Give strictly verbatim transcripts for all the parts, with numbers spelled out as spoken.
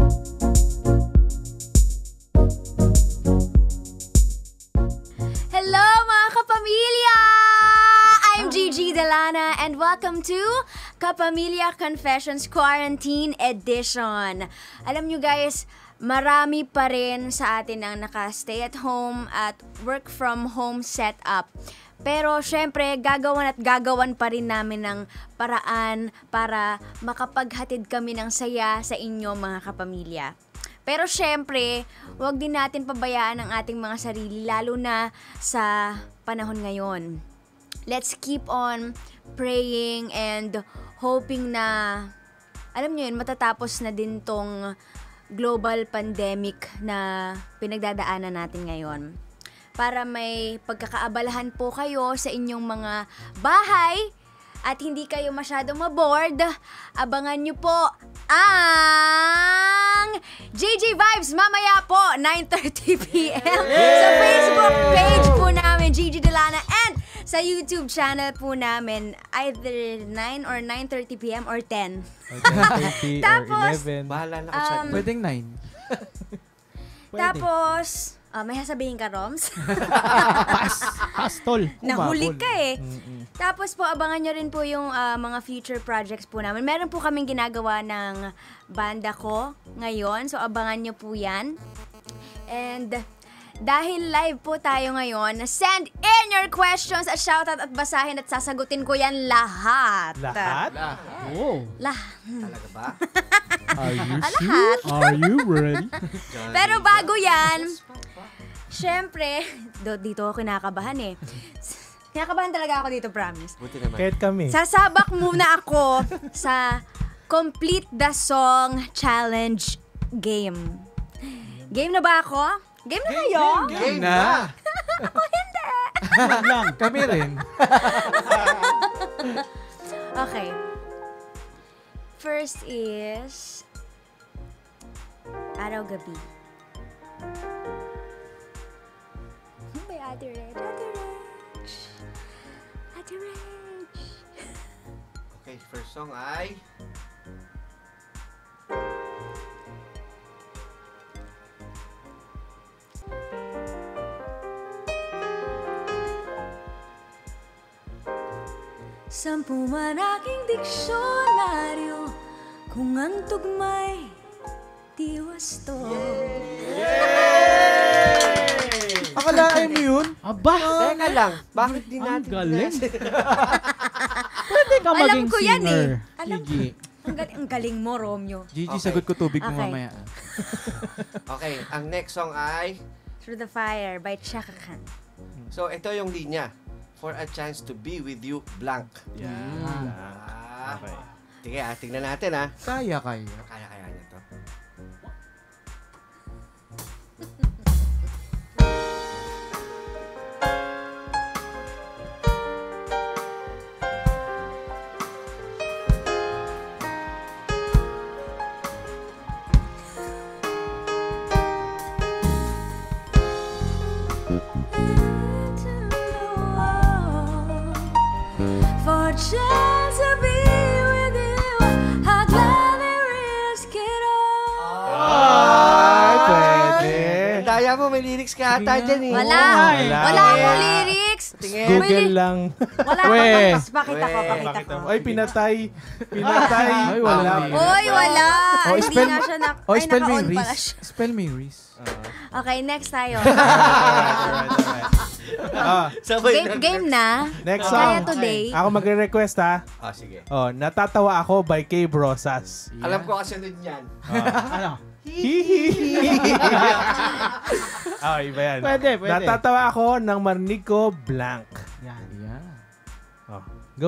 Hello mga kapamilya! I'm Gigi Delana and welcome to Kapamilya Confessions Quarantine Edition. Alam nyo guys, marami pa rin sa atin ang naka-stay at home at work from home setup. Pero syempre, gagawan at gagawan pa rin namin ng paraan para makapaghatid kami ng saya sa inyo mga kapamilya. Pero syempre, huwag din natin pabayaan ang ating mga sarili, lalo na sa panahon ngayon. Let's keep on praying and hoping na, alam nyo yun, matatapos na din tong global pandemic na pinagdadaanan natin ngayon. Para may pagkakaabalahan po kayo sa inyong mga bahay at hindi kayo masyadong maboard, abangan nyo po ang J J Vibes mamaya po, nine thirty p m sa Facebook page po namin, Gigi Delana, and sa YouTube channel po namin, either nine or nine thirty p m or ten. Or ten thirty Tapos, or eleven. Bahala na ka Um, Pwedeng nine. Tapos, ah, may sasabihin ka, Roms? Pas! Pastol! Nahuli Umabol. ka eh. Mm-mm. Tapos po, abangan nyo rin po yung ah, mga future projects po namin. Meron po kaming ginagawa ng banda ko ngayon. So, abangan nyo po yan. And dahil live po tayo ngayon, send in your questions at shoutout at basahin at sasagutin ko yan lahat. Lahat? Oh. Lah. Talaga ba? Are you Ah, sure? lahat. Are you ready? Pero bago yan, syempre, do, dito ako kinakabahan eh. Kinakabahan talaga ako dito, promise. Buti naman. Kahit kami. Sasabak muna ako sa Complete the Song Challenge game. Game na ba ako? Game na kayo? Game na! Ako hindi. lang. Kami rin. Okay. First is Araw-gabi. Hmm, by Ate Reg. Ate Reg. Ate Reg. Okay, first song ay... Sampu man aking diksyonaryo, kung ang tugmay di wasto. Akalain mo yun? Aba! Teka lang, bakit di Ang natin... galing. Pwede ka Alam maging ko yan singer. eh. Alam ko. Gigi. Ang galing, ang galing mo, Romeo. Gigi, Okay. sagot ko tubig mo Okay. mamaya. Okay, ang next song ay... Through the Fire by Chaka Khan. So, ito yung linya. For a chance to be with you, blank. Yan. Ah. Okay. Sige ah, tingnan natin ah. Kaya, kaya. Kaya-kaya niya to. For a chance to be with you, I'd gladly risk it all. Ay, pwede. Daya mo, may lyrics ka ata Sige dyan eh. Wala. Wala. Wala akong lyrics. Tingin. Google lang. Wala We. akong pakita ko, We. pakita Bakit ko. mo? Ay, pinatay. Pinatay. Ay, wala. Oy, wala. Oh, Hindi spell- nga siya na... Oh, ay, spell mo naka-on yung pala Reese. siya. Spell mo yung Reese. Okay, next tayo. Ah, Sabay game, game na. next Kaya song. today. Ako magre-request ha. Ah, sige. Oh, Natatawa Ako by Kay Brosas. Alam ko kasunod niyan. Ano? Hihihi. Ah, iba yan. Pwede, pwede. Natatawa ako nang marinig ko blank. Yan. Yan. Oh, go.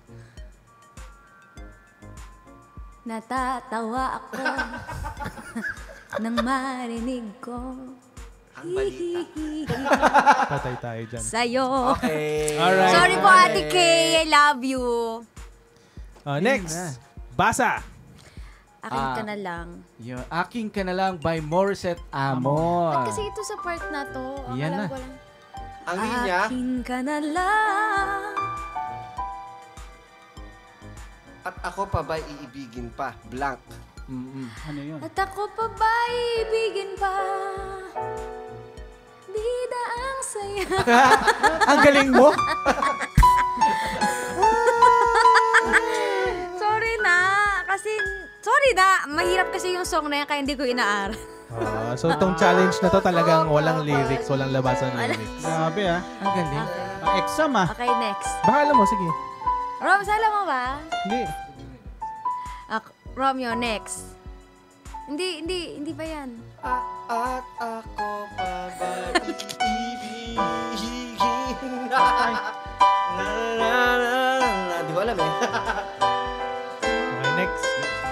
Natatawa ako nang marinig ko Ang balita. Patay tayo dyan. sa'yo. Okay. Alright. Sorry po, Ate Kay. I love you. Oh, next. Basa. Akin Ah. ka na lang. Yung Aking Ka Na Lang by Morissette Amor. At kasi ito sa part na to, ang Yan alam na. ko lang. Ang linya, Akin ka na lang. at ako pa ba iibigin pa? Blank. Mm-mm. Ano yun? At ako pa ba ibigin pa? Bida ang saya. Ang galing mo! Sorry na. Kasi, sorry na. Mahirap kasi yung song na yan kaya hindi ko inaaral. Ah, so itong challenge na to talagang walang lyrics, walang labasan ng lyrics. Grabe ah. Ang galing. Ang exam ah. Okay, next. Baka alam mo, sige. Rom, sala mo ba? Hindi. Ak Romeo, next. Hindi, hindi, hindi ba yan? At ako pa ba ibigin na? Na, na, na, na. Di ko alam eh. Okay, next.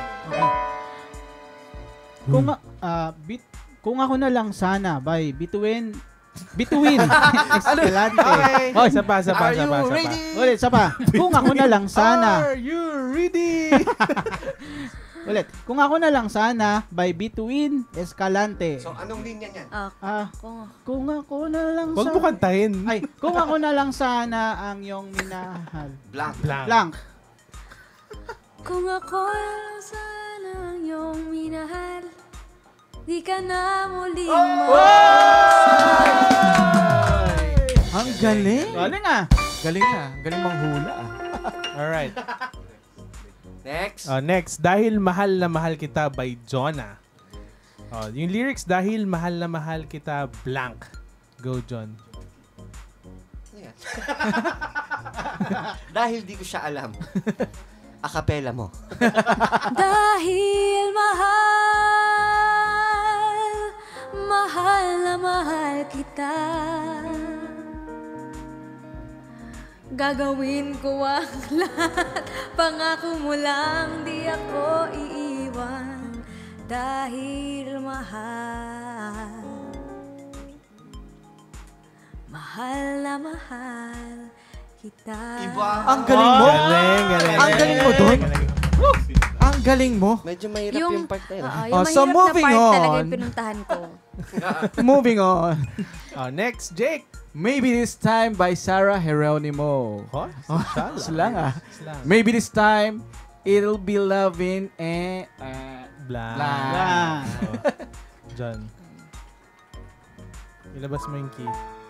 Kung, ah, bit, kung ako na lang sana by Bituin Bituin Escalante. Okay. Oh, Isa pa, isa pa, Are isa pa, you isa pa. ready? ulit, sa pa. Kung ako na lang sana. Are you ready? Ulit. Kung ako na lang sana by Bituin Escalante. So, anong linya niyan? Ah, Ah, kung, kung ako na lang Huwag mo sana. kantahin. Ay, kung ako na lang sana ang iyong minahal. Blank. Blank. Blank. kung ako lang sana ang iyong minahal, di ka na muling Oh! Ang galing! Galing ah. Galing ah. Galing manghula ah. Alright. Next. Uh, next, Dahil Mahal na Mahal Kita by Jonah. Oh, yung lyrics, Dahil Mahal na Mahal Kita, blank. Go, John. Ano yan? Dahil di ko siya alam. Akapela mo. Dahil mahal, mahal na mahal kita, gagawin ko ang lahat, pangako mo lang di ako iiwan. Dahil mahal, mahal na mahal kita. Iba. Ang galing mo! Galing, galing. Ang galing mo dun. Galing. Ang galing mo! Medyo mahirap yung, part na yun. Oo, yung Oh, so mahirap moving na part talaga on. yung pinuntahan ko. Moving on. Oh, next, Jake. Maybe This Time by Sarah Geronimo. Oh, Slang ah. Slang. Maybe this time, it'll be loving and... Uh, Blank. Blank. Blank. Oh. John. Ilabas mo yung key.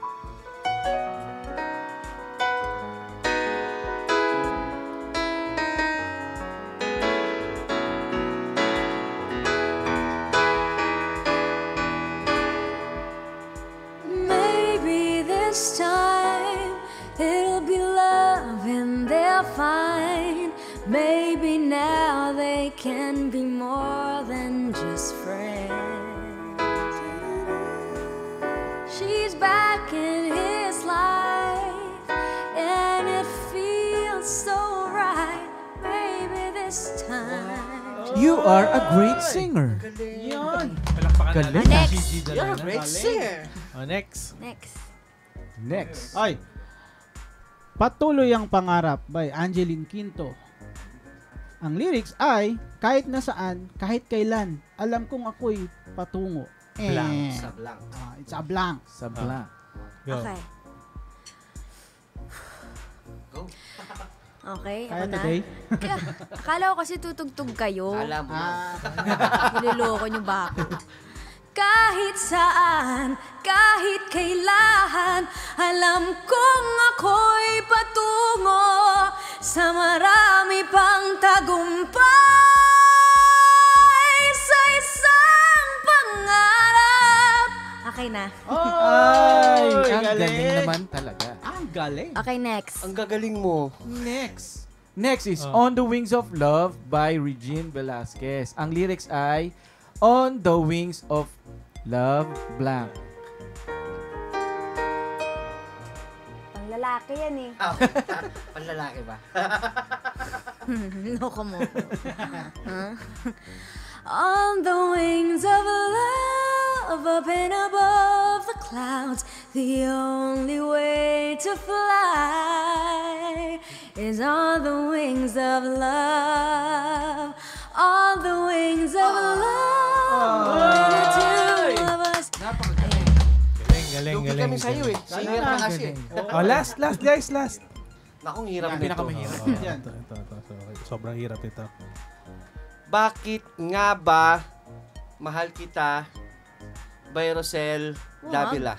Maybe this time it'll be love and they're fine. Maybe now they can be more than just friends. She's back in his life and it feels so right. Maybe this time. You are a great singer. Yun. Palakpakan Galing. natin. Next. Gigi You're a Dalana. great singer. Oh, next. Next. Next. Ay. Patuloy ang pangarap by Angeline Quinto. Ang lyrics ay, kahit nasaan, kahit kailan, alam kong ako'y patungo. Blank. Eh, Sa blank. ah, it's a blank. Sa blank. Go. Okay. Go. Okay, ako Kaya na. today? Kaya, akala ko kasi tutugtog kayo. Alam mo na. Ah, Niloloko niyo ba ako? Kahit saan, kahit kailan, alam kong ako'y patungo sa marami pang tagumpay sa isang pangarap. Okay na. Ay, ang galing. galing naman talaga. ang galing. Okay, next. Ang gagaling mo. Next. Next is Oh. On the Wings of Love by Regine Velasquez. Ang lyrics ay On the Wings of Love, blank. Pang lalaki yan eh. Ah, panlalaki ba? Loko mo. Huh? On the wings of love, up and above the clouds, the only way to fly is on the wings of love. On the wings of love, the two of us. Napakagaling. Galing, galing, Lugi galing. kami sa'yo eh. Singer ka kasi. Oh, last, last, guys, last. Nakong hirap Yan, nito. pinakamahirap. Oh, Yan. ito, ito, ito, ito. Sobrang hirap ito. Bakit nga ba mahal kita by Rosel Wag. Davila?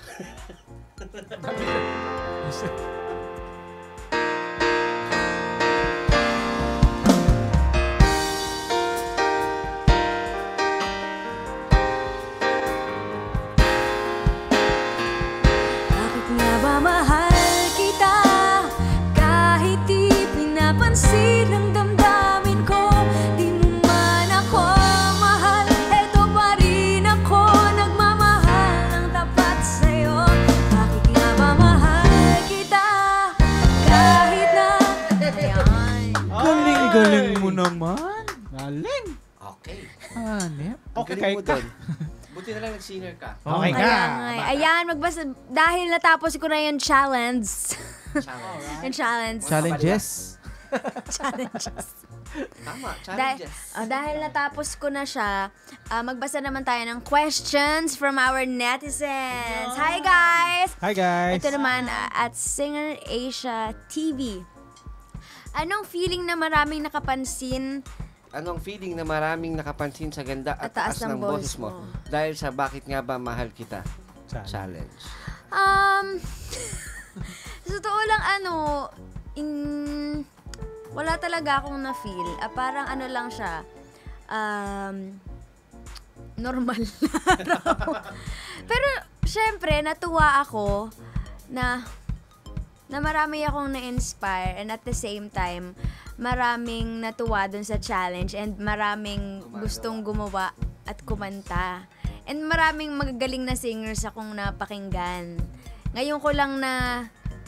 Bakit nga ba mahal kita kahit di pinapansin ang damdamin ko? Di mo man ako mahal, eto pa rin ako nagmamahal ng tapat sa'yo. Bakit nga ba mahal kita kahit na ayan. Galing-galing mo naman. Galing. Okay. Hanep. Okay, Galing mo ka. dun. Buti na lang nag-singer ka. Okay ka. Kaya nga eh. Ayan, magbasa. Dahil natapos ko na yung challenge. Challenge. yung challenge. Challenges. Challenges. Tama, Dahil, challenges. oh, dahil natapos ko na siya, ah, magbasa naman tayo ng questions from our netizens. Hi guys! Hi guys. Ito naman ah, at Singer Asia T V. Anong feeling na maraming nakapansin Anong feeling na maraming nakapansin sa ganda at taas ng boses mo? Dahil sa bakit nga ba mahal kita? Challenge. Challenge. Um, sa totoo lang ano, in, wala talaga akong na-feel. Ah, parang ano lang siya, um, normal na araw. Pero, syempre, natuwa ako na, na marami akong na-inspire and at the same time, maraming natuwa dun sa challenge and maraming gustong gumawa at kumanta. And maraming magagaling na singers akong napakinggan. Ngayon ko lang na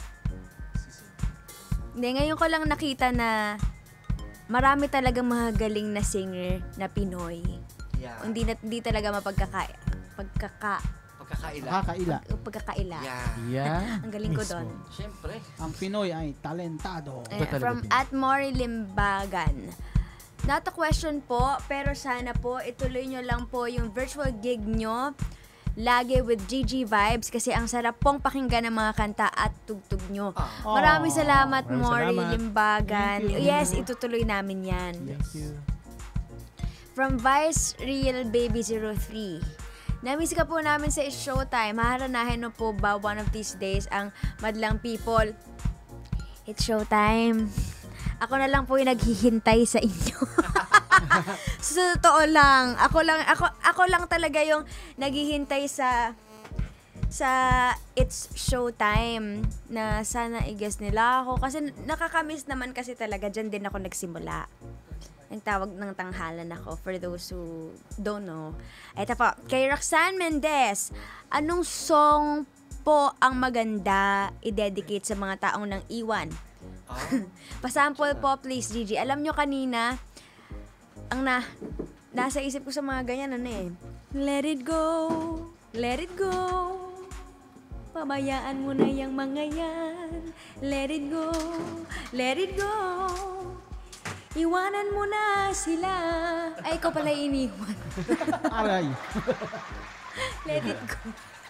Hindi, ngayon ko lang nakita na marami talagang mga galing na singer na Pinoy. Yeah. Hindi na hindi talaga mapagkaka pagkaka Pagkakaila. Nakakaila. pagkakaila. Yeah. Yeah. Ang galing ko Mismo. doon. Siyempre. Ang Pinoy ay talentado. Ayan, talaga from din. at Mori Limbagan. Not a question po, pero sana po ituloy nyo lang po yung virtual gig nyo lagi with G G Vibes kasi ang sarap pong pakinggan ng mga kanta at tugtug nyo. Maraming salamat, Maraming Mori salamat. Limbagan. Thank you. Yes, itutuloy namin yan. Thank you. From Vice Real Baby zero three. Namiss ka po namin sa Showtime. Maharanahin mo po ba one of these days ang madlang people? It's Showtime. Ako na lang po yung naghihintay sa inyo. Sa totoo lang, ako lang ako ako lang talaga yung naghihintay sa sa It's Showtime na sana i-guess nila ako kasi nakakamiss naman kasi talaga diyan din ako nagsimula. Ang tawag ng tanghalan ako for those who don't know. Ito po, kay Roxanne Mendez, anong song po ang maganda i-dedicate sa mga taong nang iwan? Pasample po please, Gigi. Alam nyo kanina, ang na, nasa isip ko sa mga ganyan, ano eh, let it go, let it go, pabayaan mo na yung mga yan, let it go, let it go, iwanan mo na sila. Ay, ikaw pala iniwan. Aray. Let it go.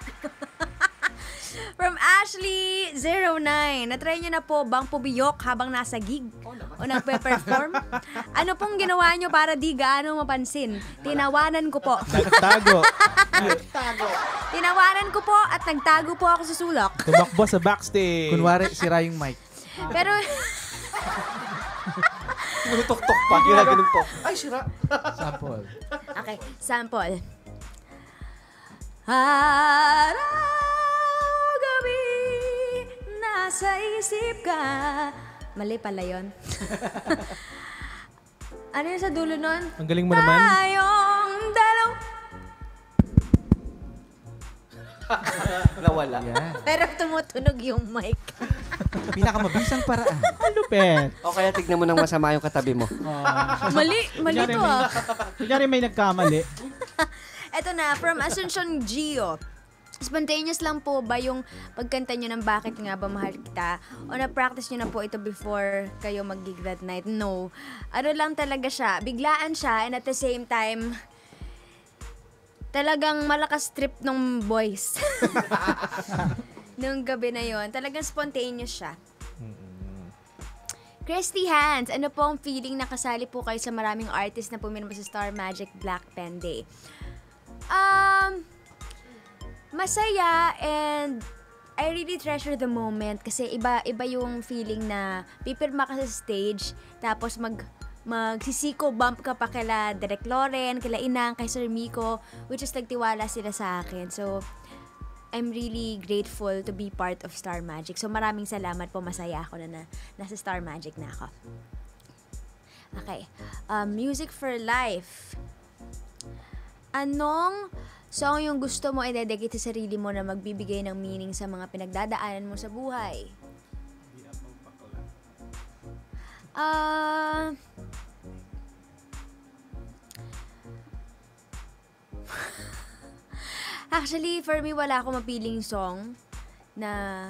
From Ashley zero nine. Na-try nyo na po bang pubiyok habang nasa gig? O nagpe-perform? Ano pong ginawa nyo para di gaano mapansin? Tinawanan ko po. Nagtago. Tinawanan ko po at nagtago po ako sa sulok. Tumakbo sa backstage. Kunwari, sira yung mic. Pero, Tinutok-tok pa. Ginaganon po. Ay, sira. Sample. okay, sample. Araw-gabi, nasa isip ka. Mali pala yun. Ano yun sa dulo nun? Ang galing mo naman. Tayong dalaw. Nawala. Yeah. Pero tumutunog yung mic. Pinakamabisang paraan. Lupet. O kaya tignan mo ng masama yung katabi mo. Mali, mali to ah. Kunyari may nagkamali. Eto na, from Asuncion Gio. Spontaneous lang po ba yung pagkanta nyo ng Bakit Nga Ba Mahal Kita? O na-practice nyo na po ito before kayo mag-gig that night? No. Ano lang talaga siya, biglaan siya and at the same time, talagang malakas trip ng boys. Nung gabi na yon, talagang spontaneous siya. Christy Hands, ano po ang feeling na kasali po kayo sa maraming artist na pumirma sa Star Magic Black Pen Day? Um, masaya, and I really treasure the moment kasi iba iba yung feeling na pipirma ka sa stage tapos mag magsisiko bump ka pa kila Direk Loren, kila Inang, kay Sir Miko, which is nagtiwala sila sa akin. So I'm really grateful to be part of Star Magic. So maraming salamat po, masaya ako na, na nasa Star Magic na ako. Okay. Um, Music for Life. Anong song yung gusto mo i-dedicate sa sarili mo na magbibigay ng meaning sa mga pinagdadaanan mo sa buhay? Ah... Uh, Actually, for me, wala akong mapiling song na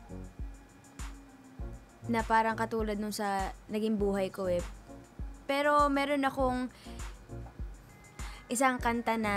na parang katulad nung sa naging buhay ko eh. Pero meron akong isang kanta na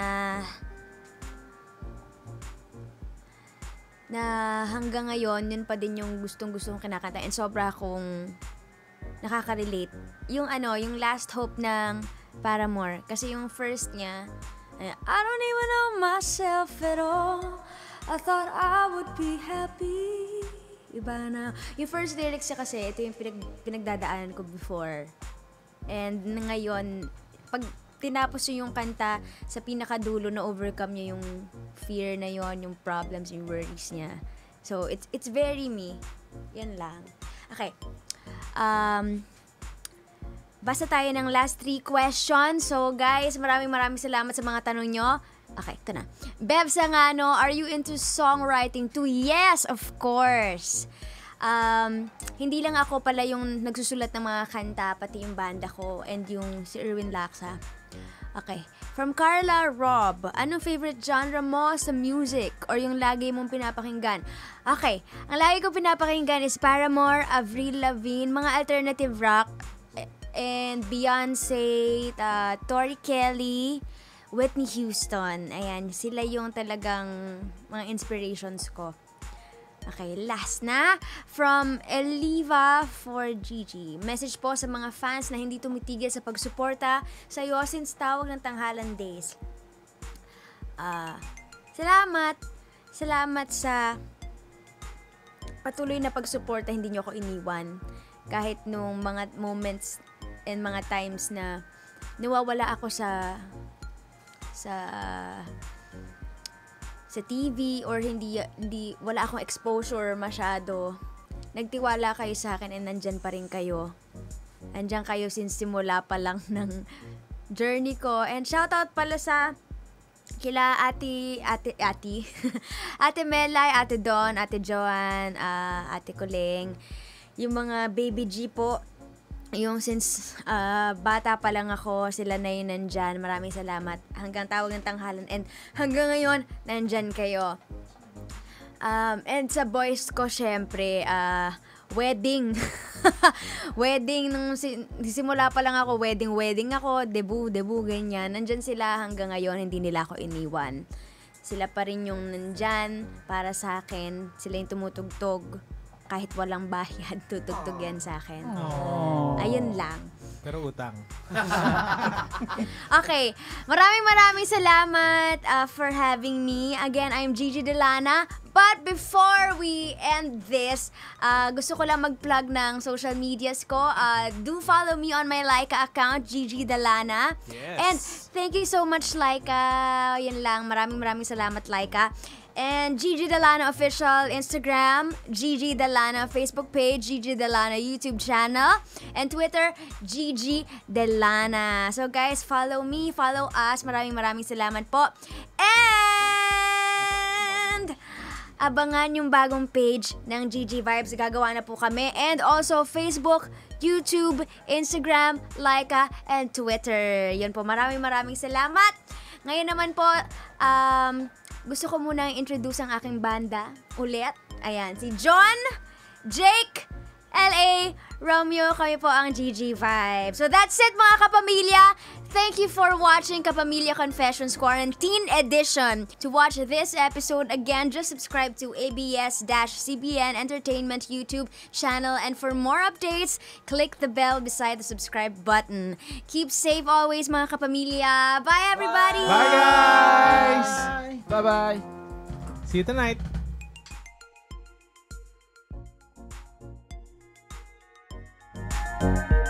na hanggang ngayon, yun pa din yung gustong-gustong kinakanta and sobra akong nakaka-relate. Yung ano, yung Last Hope ng Paramore. Kasi yung first niya, I don't even know myself at all. I thought I would be happy. Iba na. Yung first lyrics niya kasi, ito yung pinag, pinagdadaanan ko before. And ngayon, pag tinapos yung kanta, sa pinakadulo na overcome niya yung fear na yon, yung problems, yung worries niya. So, it's it's very me. Yan lang. Okay. Um... Basta tayo ng last three questions. So, guys, maraming maraming salamat sa mga tanong nyo. Okay, ito na. Bev Sangano, are you into songwriting too? Yes, of course. Um, hindi lang ako pala yung nagsusulat ng mga kanta, pati yung banda ko and yung si Erwin Laksa. Okay. From Carla Rob, anong favorite genre mo sa music or yung lagi mong pinapakinggan? Okay. Ang lagi ko pinapakinggan is Paramore, Avril Lavigne, mga alternative rock, and Beyonce, uh, Tori Kelly, Whitney Houston. Ayan, sila yung talagang mga inspirations ko. Okay, last na. From Eliva for Gigi. Message po sa mga fans na hindi tumitigil sa pagsuporta sa iyo since Tawag ng Tanghalan Days. Uh, salamat. Salamat sa patuloy na pagsuporta. Hindi niyo ako iniwan. Kahit nung mga moments and mga times na nawawala ako sa sa sa T V or hindi hindi wala akong exposure masyado, nagtiwala kayo sa akin and nandyan pa rin kayo. Andyan kayo since simula pa lang ng journey ko. And shoutout pala sa kila ate, ate, ate, ate Melay, ate Don, ate Joanne, uh, ate Kuleng, yung mga baby G po. Yung since uh, bata pa lang ako, sila na yun nandyan. Maraming salamat. Hanggang Tawag ng Tanghalan. And hanggang ngayon, nandyan kayo. Um, and sa boys ko, syempre, uh, wedding. Wedding. Nung si, simula pa lang ako, wedding, wedding ako. Debut, debut, ganyan. Nandyan sila hanggang ngayon. Hindi nila ako iniwan. Sila pa rin yung nandyan para sa akin. Sila yung tumutugtog. Kahit walang bayad, tutugtog yan sa akin. Aww. Ayun lang. Pero utang. Okay. Maraming maraming salamat uh, for having me. Again, I'm Gigi Delana. But before we end this, uh, gusto ko lang mag-plug ng social medias ko. Uh, do follow me on my Laika account, Gigi Delana. Yes. And thank you so much, Laika. Yan lang. Maraming maraming salamat, Laika. And Gigi Delana Official Instagram, Gigi Delana Facebook page, Gigi Delana YouTube channel, and Twitter, Gigi Delana. So guys, follow me, follow us. Maraming maraming salamat po. And abangan yung bagong page ng Gigi Vibes. Gagawa na po kami. And also Facebook, YouTube, Instagram, Laika, and Twitter. Yun po, maraming maraming salamat. Ngayon naman po, um... gusto ko munang introduce ang aking banda ulit. Ayan, si John, Jake, L A, Romeo. Kami po ang Gigi Vibe. So that's it, mga kapamilya. thank you for watching Kapamilya Confessions Quarantine Edition. To watch this episode again, just subscribe to A B S-C B N Entertainment YouTube channel. And for more updates, click the bell beside the subscribe button. Keep safe always, mga kapamilya. Bye, everybody! Bye, guys! Bye-bye. See you tonight. Thank you.